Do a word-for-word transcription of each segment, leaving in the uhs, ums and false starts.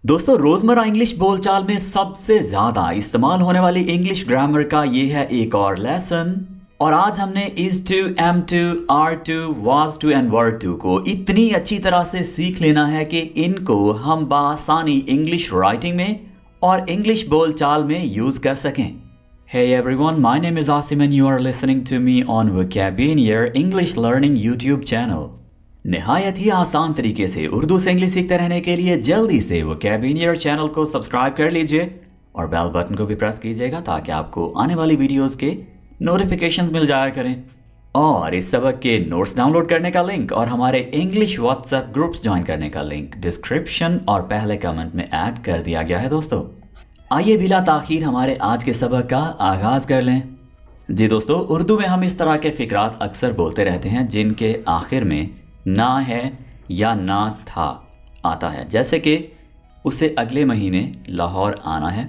दोस्तों, रोजमर्रा इंग्लिश बोलचाल में सबसे ज्यादा इस्तेमाल होने वाली इंग्लिश ग्रामर का ये है एक और लेसन। और आज हमने is to, am to, are to, was to and were to को इतनी अच्छी तरह से सीख लेना है कि इनको हम बासानी इंग्लिश राइटिंग में और इंग्लिश बोलचाल में यूज कर सकें। Hey everyone, my name is Asim and you are listening to me on Vocabulary English Learning YouTube channel। निहायत ही आसान तरीके से उर्दू से इंग्लिश सीखते रहने के लिए जल्दी से Vocabulary चैनल को सब्सक्राइब कर लीजिए और बेल बटन को भी प्रेस कीजिएगा ताकि आपको आने वाली वीडियोस के नोटिफिकेशंस मिल जाया करें। और इस सबक के नोट्स डाउनलोड करने का लिंक और हमारे इंग्लिश व्हाट्सएप ग्रुप्स ज्वाइन करने का लिंक डिस्क्रिप्शन और पहले कमेंट में ऐड कर दिया गया है। दोस्तों, आइए बिला ताखीर हमारे आज के सबक का आगाज कर लें। जी दोस्तों, उर्दू में हम इस तरह के फिक्रात अक्सर बोलते रहते हैं जिनके आखिर में ना है या ना था आता है। जैसे कि उसे अगले महीने लाहौर आना है,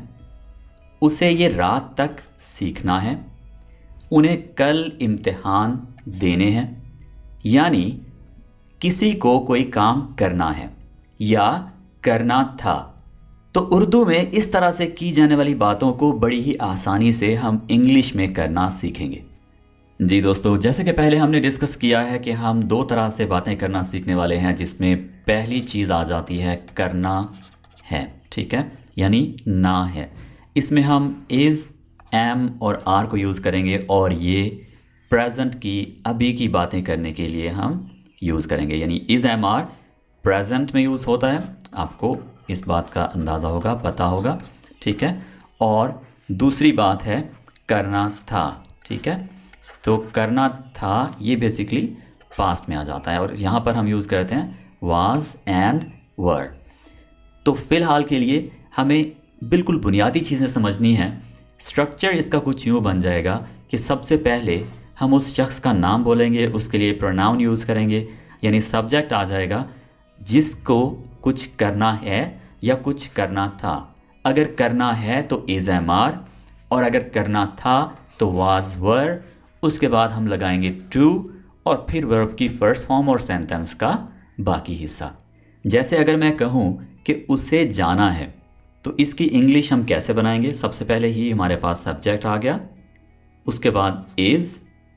उसे ये रात तक सीखना है, उन्हें कल इम्तिहान देने हैं, यानी किसी को कोई काम करना है या करना था। तो उर्दू में इस तरह से की जाने वाली बातों को बड़ी ही आसानी से हम इंग्लिश में करना सीखेंगे। जी दोस्तों, जैसे कि पहले हमने डिस्कस किया है कि हम दो तरह से बातें करना सीखने वाले हैं, जिसमें पहली चीज़ आ जाती है करना है, ठीक है, यानी ना है। इसमें हम इज़, एम और आर को यूज़ करेंगे और ये प्रेजेंट की, अभी की बातें करने के लिए हम यूज़ करेंगे, यानी इज़, एम, आर प्रेजेंट में यूज़ होता है। आपको इस बात का अंदाज़ा होगा, पता होगा, ठीक है। और दूसरी बात है करना था, ठीक है। तो करना था ये बेसिकली पास्ट में आ जाता है और यहाँ पर हम यूज़ करते हैं वाज एंड वर। तो फिलहाल के लिए हमें बिल्कुल बुनियादी चीज़ें समझनी है। स्ट्रक्चर इसका कुछ यूँ बन जाएगा कि सबसे पहले हम उस शख्स का नाम बोलेंगे, उसके लिए प्रोनाउन यूज़ करेंगे, यानी सब्जेक्ट आ जाएगा जिसको कुछ करना है या कुछ करना था। अगर करना है तो इज़, एम, आर, और अगर करना था तो वाज, वर। उसके बाद हम लगाएंगे टू और फिर वर्ब की फर्स्ट फॉर्म और सेंटेंस का बाकी हिस्सा। जैसे अगर मैं कहूँ कि उसे जाना है तो इसकी इंग्लिश हम कैसे बनाएंगे? सबसे पहले ही हमारे पास सब्जेक्ट आ गया, उसके बाद इज़,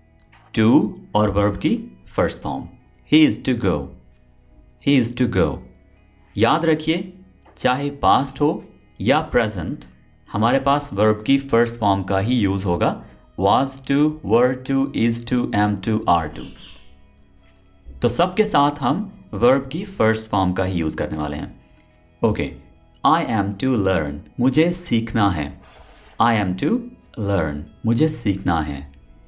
टू और वर्ब की first form, he is to go, he is to go. याद रखिए, चाहे पास्ट हो या प्रेजेंट, हमारे पास वर्ब की फर्स्ट फॉर्म का ही यूज़ होगा, was to, were to, is to, am to, are to। तो सबके साथ हम वर्ब की फर्स्ट फॉर्म का ही यूज़ करने वाले हैं। Okay, I am to learn, मुझे सीखना है। आई एम टू लर्न, मुझे सीखना है।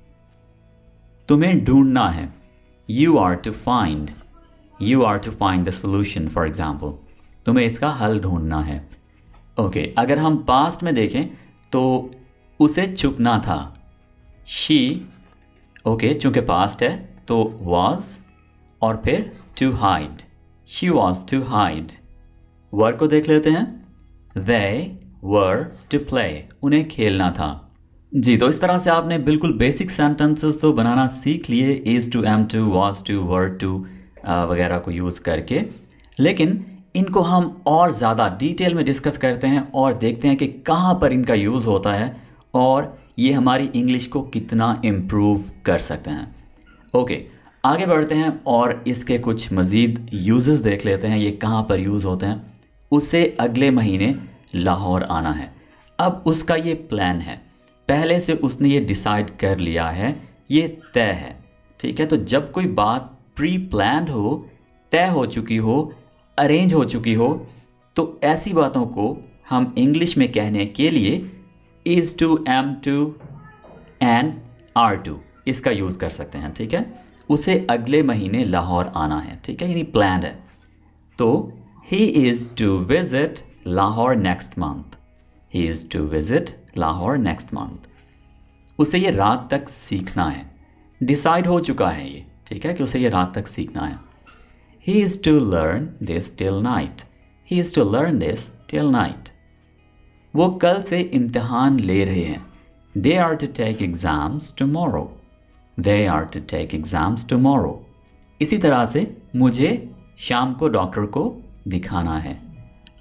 तुम्हें ढूंढना है, you are to find, you are to find the solution for example, तुम्हें इसका हल ढूंढना है। ओके okay, अगर हम पास्ट में देखें तो उसे छुपना था, शी, ओके, चूंकि पास्ट है तो was और फिर to hide, she was to hide। वर को देख लेते हैं, they were to play, उन्हें खेलना था। जी, तो इस तरह से आपने बिल्कुल बेसिक सेंटेंसेस तो बनाना सीख लिए, is to, am to, was to, were to वगैरह को यूज़ करके। लेकिन इनको हम और ज़्यादा डिटेल में डिस्कस करते हैं और देखते हैं कि कहाँ पर इनका यूज़ होता है और ये हमारी इंग्लिश को कितना इम्प्रूव कर सकते हैं। ओके, आगे बढ़ते हैं और इसके कुछ मज़ीद यूजेस देख लेते हैं, ये कहाँ पर यूज़ होते हैं। उसे अगले महीने लाहौर आना है। अब उसका ये प्लान है, पहले से उसने ये डिसाइड कर लिया है, ये तय है, ठीक है। तो जब कोई बात प्री प्लान्ड हो, तय हो चुकी हो, अरेंज हो चुकी हो, तो ऐसी बातों को हम इंग्लिश में कहने के लिए is to, am to and are to इसका यूज़ कर सकते हैं, ठीक है। उसे अगले महीने लाहौर आना है, ठीक है, यानी प्लान है। तो he is to visit Lahore next month, he is to visit Lahore next month. उसे ये रात तक सीखना है, डिसाइड हो चुका है ये, ठीक है, कि उसे ये रात तक सीखना है। He is to learn this till night, he is to learn this till night. वो कल से इम्तिहान ले रहे हैं, they are to take exams tomorrow, they are to take exams tomorrow. इसी तरह से मुझे शाम को डॉक्टर को दिखाना है,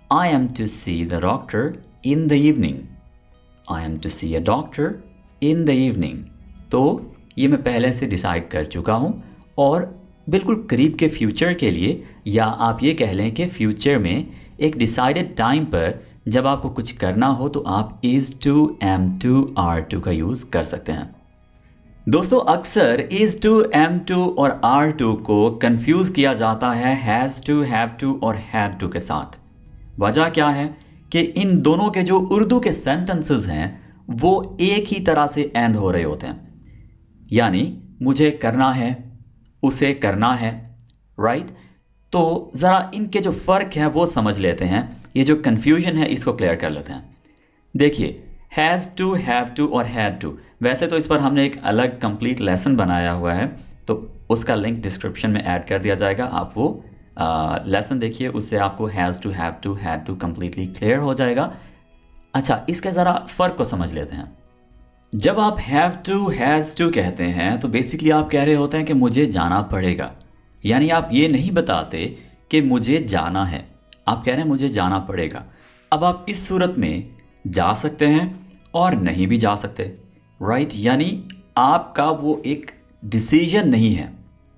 I am to see the doctor in the evening. I am to see a doctor in the evening. तो ये मैं पहले से डिसाइड कर चुका हूँ और बिल्कुल करीब के फ्यूचर के लिए, या आप ये कह लें कि फ्यूचर में एक डिसाइडेड टाइम पर जब आपको कुछ करना हो तो आप is to, am to, are to का यूज़ कर सकते हैं। दोस्तों अक्सर इज़ टू, एम टू और आर टू को कंफ्यूज किया जाता है हैज़ टू, हैव टू और हैड टू के साथ। वजह क्या है कि इन दोनों के जो उर्दू के सेंटेंसेस हैं वो एक ही तरह से एंड हो रहे होते हैं, यानी मुझे करना है, उसे करना है, राइट। तो ज़रा इनके जो फ़र्क है वो समझ लेते हैं। ये जो कन्फ्यूजन है इसको क्लियर कर लेते हैं। देखिए हैज़ टू, हैव टू और हैड टू, वैसे तो इस पर हमने एक अलग कंप्लीट लेसन बनाया हुआ है, तो उसका लिंक डिस्क्रिप्शन में ऐड कर दिया जाएगा। आप वो लेसन देखिए, उससे आपको has to, have to, had to completely clear हो जाएगा। अच्छा, इसके ज़रा फ़र्क को समझ लेते हैं। जब आप हैव टू, हैज़ टू कहते हैं तो बेसिकली आप कह रहे होते हैं कि मुझे जाना पड़ेगा, यानी आप ये नहीं बताते कि मुझे जाना है, आप कह रहे हैं मुझे जाना पड़ेगा। अब आप इस सूरत में जा सकते हैं और नहीं भी जा सकते, राइट, यानी आपका वो एक डिसीजन नहीं है,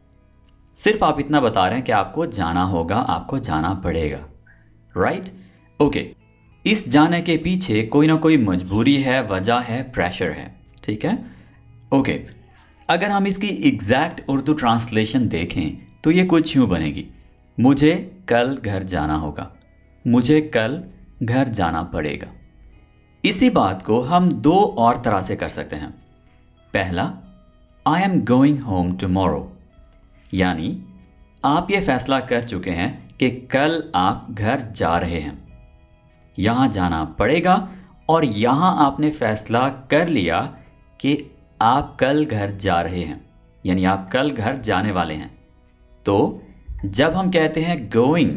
सिर्फ आप इतना बता रहे हैं कि आपको जाना होगा, आपको जाना पड़ेगा, राइट। ओके, इस जाने के पीछे कोई ना कोई मजबूरी है, वजह है, प्रेशर है, ठीक है। ओके, अगर हम इसकी एग्जैक्ट उर्दू ट्रांसलेशन देखें तो ये कुछ यूँ बनेगी, मुझे कल घर जाना होगा, मुझे कल घर जाना पड़ेगा। इसी बात को हम दो और तरह से कर सकते हैं। पहला, I am going home tomorrow, यानी आप ये फैसला कर चुके हैं कि कल आप घर जा रहे हैं, यहाँ जाना पड़ेगा, और यहाँ आपने फैसला कर लिया कि आप कल घर जा रहे हैं, यानी आप कल घर जाने वाले हैं। तो जब हम कहते हैं going,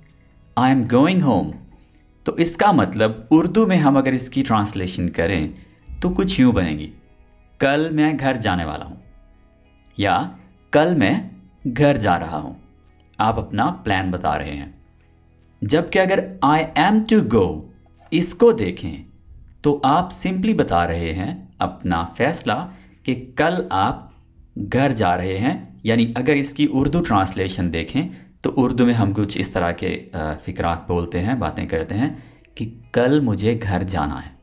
I am going home, तो इसका मतलब उर्दू में हम अगर इसकी ट्रांसलेशन करें तो कुछ यूँ बनेगी, कल मैं घर जाने वाला हूँ, या कल मैं घर जा रहा हूँ। आप अपना प्लान बता रहे हैं। जबकि अगर आई एम टू गो इसको देखें तो आप सिंपली बता रहे हैं अपना फैसला कि कल आप घर जा रहे हैं, यानी अगर इसकी उर्दू ट्रांसलेशन देखें तो उर्दू में हम कुछ इस तरह के फ़िक्रात बोलते हैं, बातें करते हैं कि कल मुझे घर जाना है।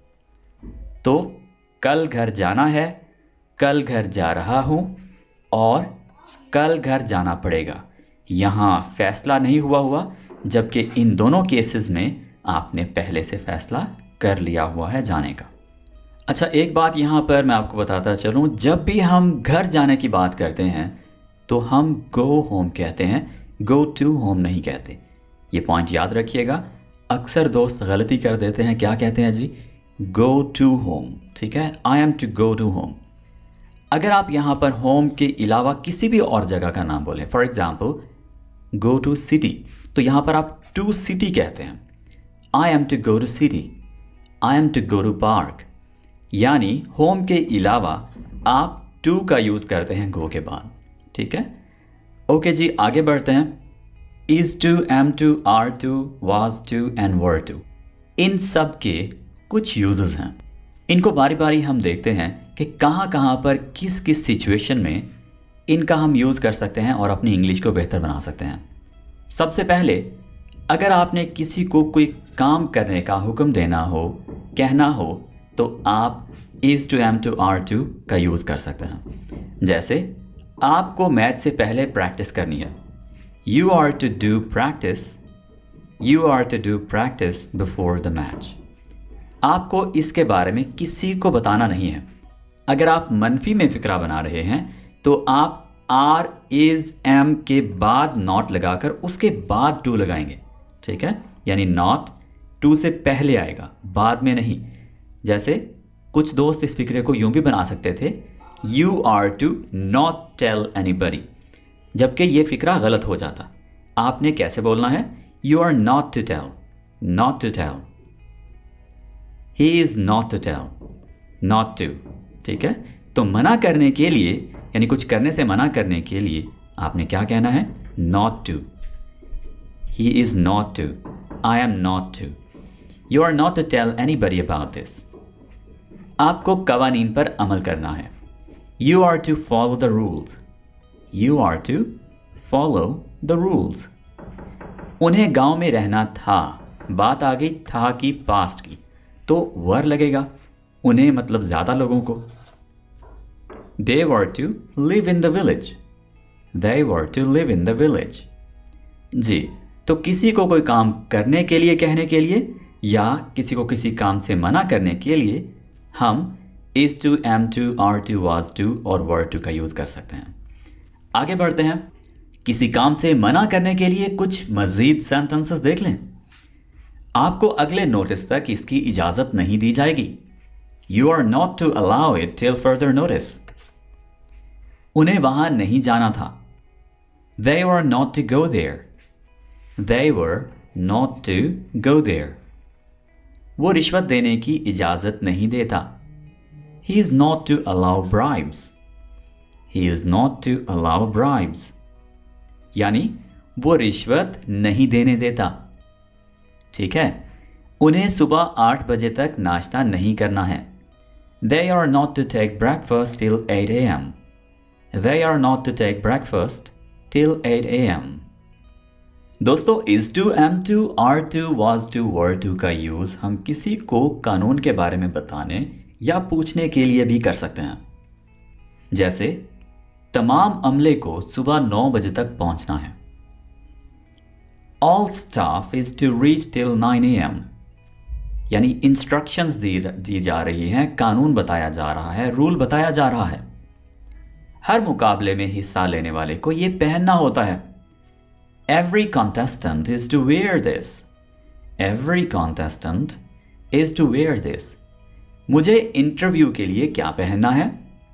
तो कल घर जाना है, कल घर जा रहा हूँ, और कल घर जाना पड़ेगा। यहाँ फ़ैसला नहीं हुआ हुआ, जबकि इन दोनों केसेस में आपने पहले से फ़ैसला कर लिया हुआ है जाने का। अच्छा, एक बात यहाँ पर मैं आपको बताता चलूँ, जब भी हम घर जाने की बात करते हैं तो हम गो होम कहते हैं, गो टू होम नहीं कहते। ये पॉइंट याद रखिएगा। अक्सर दोस्त गलती कर देते हैं, क्या कहते हैं जी, गो टू होम, ठीक है, I am to go to home. अगर आप यहाँ पर होम के अलावा किसी भी और जगह का नाम बोलें, for example go to city, तो यहाँ पर आप टू सिटी कहते हैं। I am to go to city, I am to go to park, यानी होम के अलावा आप टू का यूज़ करते हैं गो के बाद, ठीक है। ओके जी, आगे बढ़ते हैं। Is to, am to, are to, was to and were to, इन सब के कुछ यूजेस हैं। इनको बारी बारी हम देखते हैं कि कहाँ कहाँ पर किस किस सिचुएशन में इनका हम यूज़ कर सकते हैं और अपनी इंग्लिश को बेहतर बना सकते हैं। सबसे पहले, अगर आपने किसी को कोई काम करने का हुक्म देना हो, कहना हो, तो आप is to, am to, are to का यूज़ कर सकते हैं। जैसे आपको मैच से पहले प्रैक्टिस करनी है, you are to do practice, you are to do practice before the match. आपको इसके बारे में किसी को बताना नहीं है। अगर आप मनफी में फ़िक्रा बना रहे हैं तो आप आर, इज़, एम के बाद नॉट लगाकर उसके बाद टू लगाएंगे, ठीक है, यानी नॉट टू से पहले आएगा, बाद में नहीं। जैसे कुछ दोस्त इस फिक्रे को यूं भी बना सकते थे, you are to not tell anybody, जबकि ये फिक्रा गलत हो जाता। आपने कैसे बोलना है, you are not to tell, not to tell, he is not to tell, not to, ठीक है। तो मना करने के लिए, यानी कुछ करने से मना करने के लिए आपने क्या कहना है, not to, he is not to, I am not to. You are not to tell anybody about this. आपको कवानीन पर अमल करना है. You are to follow the rules. You are to follow the rules. उन्हें गांव में रहना था. बात आ गई था की पास्ट की, तो वर लगेगा. उन्हें मतलब ज़्यादा लोगों को. They were to live in the village. They were to live in the village. जी, तो किसी को कोई काम करने के लिए कहने के लिए या किसी को किसी काम से मना करने के लिए हम is to, am to, are to, was to और were to का यूज़ कर सकते हैं. आगे बढ़ते हैं. किसी काम से मना करने के लिए कुछ मज़ीद सेंटेंसेस देख लें. आपको अगले नोटिस तक इसकी इजाज़त नहीं दी जाएगी. You are not to allow it till further notice. उन्हें वहाँ नहीं जाना था. They were not to go there. They were not to go there. वो रिश्वत देने की इजाज़त नहीं देता. He is not to allow bribes. He is not to allow bribes. यानी वो रिश्वत नहीं देने देता. ठीक है. उन्हें सुबह आठ बजे तक नाश्ता नहीं करना है. They are not to take breakfast till eight a m They are not to take breakfast till eight a m दोस्तों, is to, am to, are to, was to, were to का यूज़ हम किसी को कानून के बारे में बताने या पूछने के लिए भी कर सकते हैं. जैसे तमाम अमले को सुबह नौ बजे तक पहुंचना है. All staff is to reach till nine a m यानी इंस्ट्रक्शंस दी दी जा रही हैं, कानून बताया जा रहा है, रूल बताया जा रहा है. हर मुकाबले में हिस्सा लेने वाले को ये पहनना होता है. Every contestant is to wear this. Every contestant is to wear this. मुझे इंटरव्यू के लिए क्या पहनना है?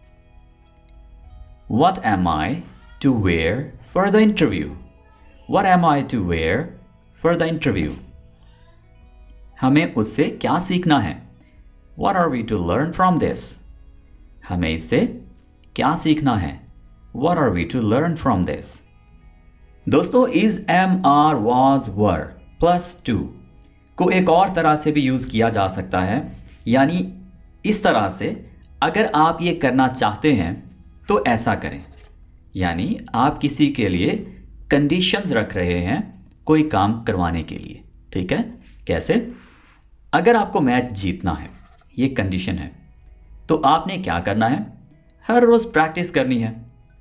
What am I to wear for the interview? What am I to wear for the interview? हमें उससे क्या सीखना है? What are we to learn from this? हमें इससे क्या सीखना है? What are we to learn from this? दोस्तों, is, am, are, was, were plus to को एक और तरह से भी यूज़ किया जा सकता है. यानी इस तरह से अगर आप ये करना चाहते हैं तो ऐसा करें. यानी आप किसी के लिए कंडीशंस रख रहे हैं कोई काम करवाने के लिए. ठीक है. कैसे? अगर आपको मैच जीतना है, ये कंडीशन है, तो आपने क्या करना है? हर रोज़ प्रैक्टिस करनी है.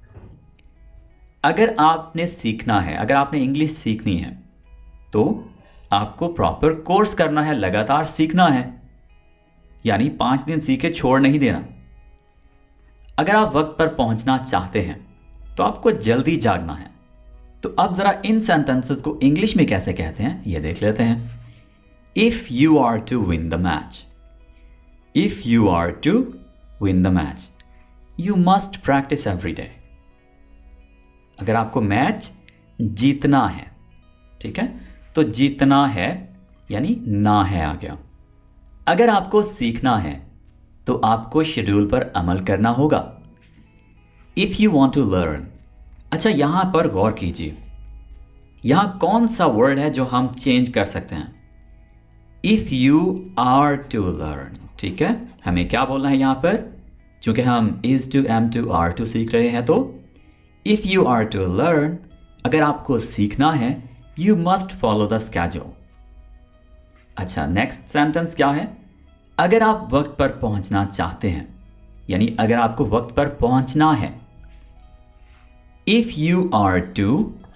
अगर आपने सीखना है, अगर आपने इंग्लिश सीखनी है, तो आपको प्रॉपर कोर्स करना है, लगातार सीखना है. यानी पाँच दिन सीखे छोड़ नहीं देना. अगर आप वक्त पर पहुंचना चाहते हैं तो आपको जल्दी जागना है. तो अब ज़रा इन सेंटेंसेस को इंग्लिश में कैसे कहते हैं ये देख लेते हैं. If you are to win the match. If you are to win the match, you must practice every day. अगर आपको मैच जीतना है, ठीक है, तो जीतना है यानी ना है आ गया. अगर आपको सीखना है तो आपको शेड्यूल पर अमल करना होगा. If you want to learn. अच्छा, यहां पर गौर कीजिए. यहां कौन सा वर्ड है जो हम चेंज कर सकते हैं? If you are to learn. ठीक है, हमें क्या बोलना है यहां पर? चूंकि हम is to, am to, are to सीख रहे हैं, तो if you are to learn, अगर आपको सीखना है, you must follow the schedule. अच्छा, नेक्स्ट सेंटेंस क्या है? अगर आप वक्त पर पहुंचना चाहते हैं, यानी अगर आपको वक्त पर पहुंचना है. If you are to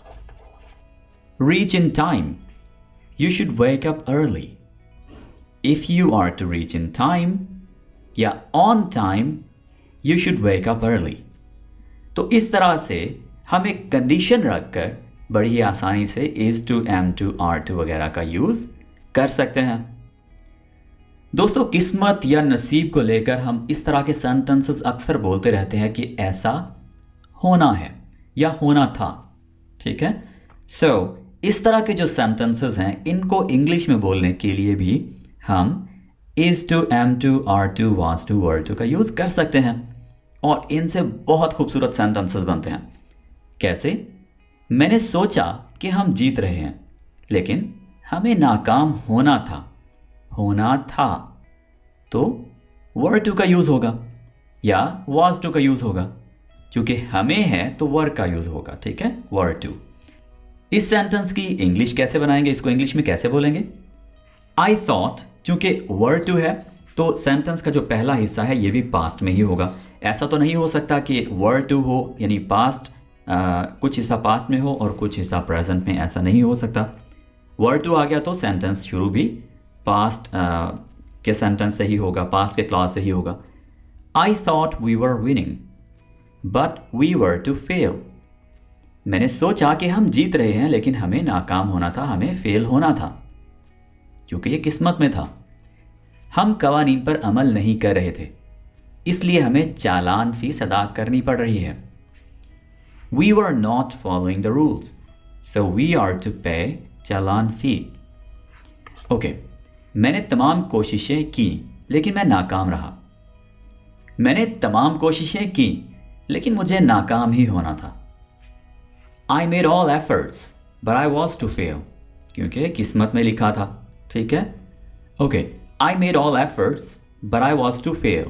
reach in time, you should wake up early. If you are to reach in time या on time, you should wake up early. तो इस तरह से हम एक कंडीशन रखकर बड़ी आसानी से is to, am to, are to वगैरह का यूज़ कर सकते हैं. दोस्तों, किस्मत या नसीब को लेकर हम इस तरह के सेंटेंसेस अक्सर बोलते रहते हैं कि ऐसा होना है या होना था. ठीक है. सो so, इस तरह के जो सेंटेंसेस हैं, इनको इंग्लिश में बोलने के लिए भी हम is to, am to, are to, was to, were to का यूज़ कर सकते हैं. और इनसे बहुत खूबसूरत सेंटेंसेस बनते हैं. कैसे? मैंने सोचा कि हम जीत रहे हैं, लेकिन हमें नाकाम होना था, होना था, तो वर टू का यूज़ होगा या वाज टू का यूज़ होगा। क्योंकि हमें है तो वर का यूज़ होगा, ठीक है, वर टू। इस सेंटेंस की इंग्लिश कैसे बनाएंगे, इसको इंग्लिश में कैसे बोलेंगे? आई थॉट, चूंकि वर टू है तो सेंटेंस का जो पहला हिस्सा है ये भी पास्ट में ही होगा। ऐसा तो नहीं हो सकता कि वर टू हो यानी पास्ट, कुछ हिस्सा पास्ट में हो और कुछ हिस्सा प्रेजेंट में, ऐसा नहीं हो सकता। वर टू आ गया तो सेंटेंस शुरू भी पास्ट के सेंटेंस से ही होगा, पास्ट के क्लॉज से ही होगा। I thought we were winning but we were to fail. मैंने सोचा कि हम जीत रहे हैं लेकिन हमें नाकाम होना था, हमें फेल होना था, क्योंकि ये किस्मत में था। हम कवानीन पर अमल नहीं कर रहे थे, इसलिए हमें चालान फीस अदा करनी पड़ रही है। We were not following the rules so we are to pay challan fee. Okay, मैंने तमाम कोशिशें की लेकिन मैं नाकाम रहा। मैंने तमाम कोशिशें की लेकिन मुझे नाकाम ही होना था। I made all efforts but I was to fail, क्योंकि किस्मत में लिखा था, ठीक है। Okay, I made all efforts but I was to fail.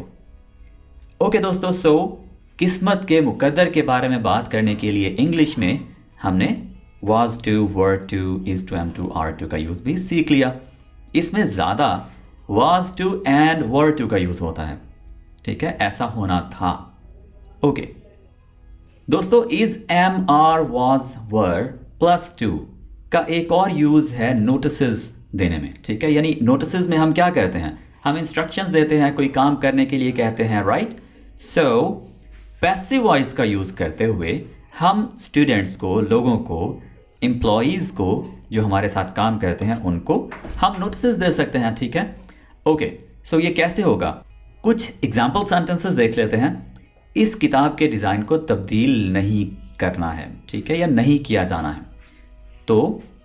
Okay दोस्तों, सो किस्मत के मुकद्दर के बारे में बात करने के लिए इंग्लिश में हमने was to, were to, is to, am to, are to का यूज़ भी सीख लिया। इसमें ज़्यादा was to and were to का यूज़ होता है, ठीक है, ऐसा होना था। ओके दोस्तों, is, am, are, was, were plus to का एक और यूज़ है नोटिसेस देने में, ठीक है। यानी नोटिसेस में हम क्या करते हैं, हम इंस्ट्रक्शंस देते हैं, कोई काम करने के लिए कहते हैं, राइट। सो पैसिव वॉइस का यूज़ करते हुए हम स्टूडेंट्स को, लोगों को, एम्प्लॉयज़ को जो हमारे साथ काम करते हैं उनको हम नोटिसेस दे सकते हैं, ठीक है। ओके, सो ये कैसे होगा, कुछ एग्जाम्पल सेंटेंसेस देख लेते हैं। इस किताब के डिज़ाइन को तब्दील नहीं करना है, ठीक है, या नहीं किया जाना है। तो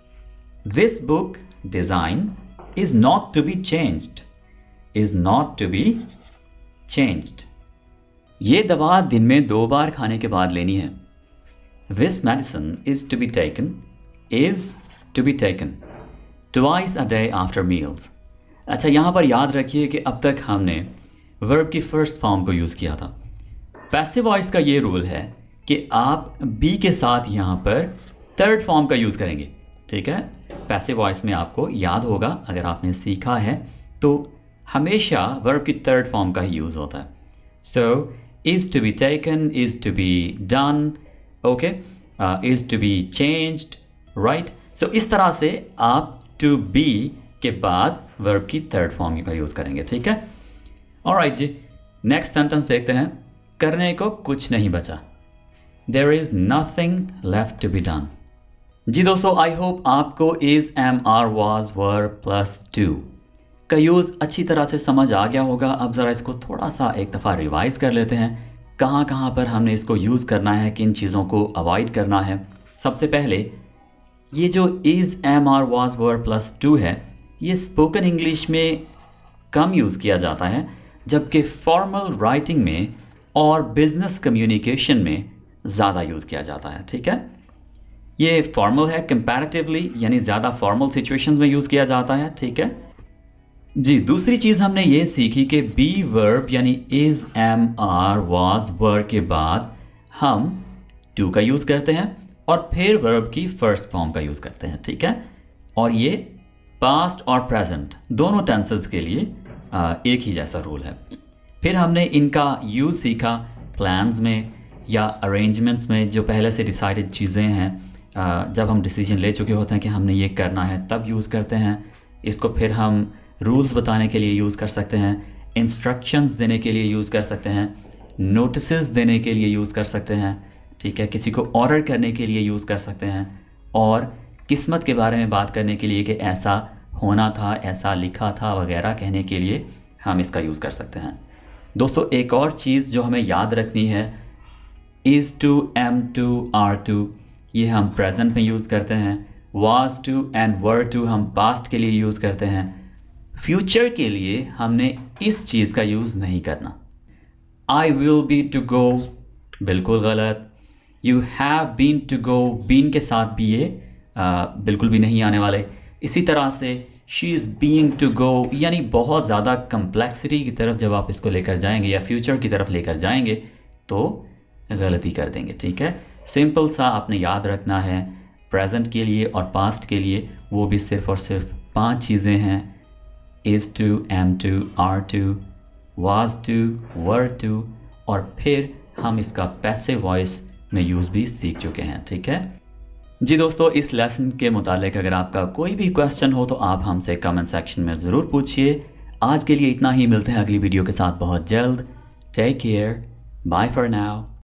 this book design is not to be changed, is not to be changed. ये दवा दिन में दो बार खाने के बाद लेनी है। This medicine is to be taken, is to be taken twice a day after meals। अच्छा, यहाँ पर याद रखिए कि अब तक हमने वर्ब की फर्स्ट फॉर्म को यूज़ किया था। पैसिव वॉइस का ये रूल है कि आप बी के साथ यहाँ पर थर्ड फॉर्म का यूज़ करेंगे, ठीक है। पैसिव वॉइस में आपको याद होगा, अगर आपने सीखा है तो हमेशा वर्ब की थर्ड फॉर्म का ही यूज़ होता है। So is to be taken, is to be done, okay, is to be changed, right. So इस तरह से आप टू बी के बाद वर्ब की थर्ड फॉर्म का यूज़ करेंगे, ठीक है। ऑलराइट जी, नेक्स्ट सेंटेंस देखते हैं। करने को कुछ नहीं बचा, there is nothing left to be done. जी दोस्तों, आई होप आपको is, am, are, was, were plus to का यूज़ अच्छी तरह से समझ आ गया होगा। अब ज़रा इसको थोड़ा सा एक दफ़ा रिवाइज़ कर लेते हैं, कहाँ कहाँ पर हमने इसको यूज़ करना है, किन चीज़ों को अवॉइड करना है। सबसे पहले ये जो is, am, are, was, were plus to है, ये स्पोकन इंग्लिश में कम यूज़ किया जाता है, जबकि फॉर्मल राइटिंग में और बिजनेस कम्युनिकेशन में ज़्यादा यूज़ किया जाता है, ठीक है। ये फॉर्मल है कंपैरेटिवली, यानी ज़्यादा फॉर्मल सिचुएशंस में यूज़ किया जाता है, ठीक है जी। दूसरी चीज़ हमने ये सीखी कि बी वर्ब यानी is, am, are, was, were के बाद हम टू का यूज़ करते हैं और फिर वर्ब की फर्स्ट फॉर्म का यूज़ करते हैं, ठीक है। और ये पास्ट और प्रेजेंट दोनों टेंसेस के लिए आ, एक ही जैसा रूल है। फिर हमने इनका यूज़ सीखा प्लान्स में या अरेंजमेंट्स में, जो पहले से डिसाइडेड चीज़ें हैं, आ, जब हम डिसीजन ले चुके होते हैं कि हमने ये करना है तब यूज़ करते हैं। इसको फिर हम रूल्स बताने के लिए यूज़ कर सकते हैं, इंस्ट्रक्शंस देने के लिए यूज़ कर सकते हैं, नोटिसेस देने के लिए यूज़ कर सकते हैं, ठीक है, किसी को ऑर्डर करने के लिए यूज़ कर सकते हैं, और किस्मत के बारे में बात करने के लिए कि ऐसा होना था, ऐसा लिखा था वगैरह कहने के लिए हम इसका यूज़ कर सकते हैं। दोस्तों, एक और चीज़ जो हमें याद रखनी है, is to, am to, are to ये हम प्रेजेंट में यूज़ करते हैं, was to and were to हम पास्ट के लिए यूज़ करते हैं। फ्यूचर के लिए हमने इस चीज़ का यूज़ नहीं करना। I will be to go बिल्कुल गलत। You have been to go, been के साथ भी ये आ, बिल्कुल भी नहीं आने वाले। इसी तरह से she is being to go, यानी बहुत ज़्यादा कम्प्लेक्सिटी की तरफ जब आप इसको लेकर जाएंगे या फ्यूचर की तरफ लेकर जाएंगे तो गलती कर देंगे। ठीक है, सिंपल सा आपने याद रखना है। प्रेजेंट के लिए और पास्ट के लिए वो भी सिर्फ और सिर्फ पांच चीज़ें हैं, is to, am to, are to, was to, were to, और फिर हम इसका पैसिव वॉइस में यूज़ भी सीख चुके हैं। ठीक है जी दोस्तों, इस लेसन के मुतालिक अगर आपका कोई भी क्वेश्चन हो तो आप हमसे कमेंट सेक्शन में ज़रूर पूछिए। आज के लिए इतना ही, मिलते हैं अगली वीडियो के साथ बहुत जल्द। Take care, bye for now.